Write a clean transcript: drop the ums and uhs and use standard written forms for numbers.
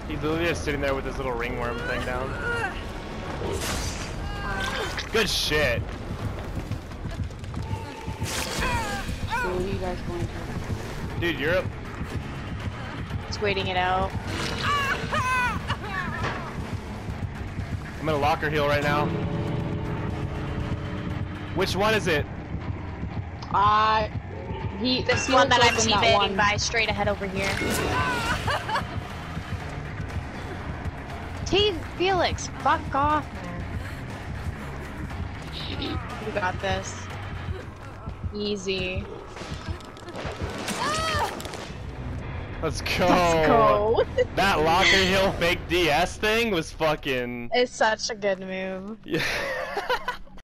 He's literally just sitting there with his little ringworm thing down. Good shit. So what are you guys going to? Dude, Europe. Just waiting it out. I'm gonna locker heal right now. Which one is it? This one that I'm teabaiting by straight ahead over here. Felix, fuck off, man. You got this. Easy. Let's go. Let's go. That locker heal fake DS thing was fucking. It's such a good move. Yeah.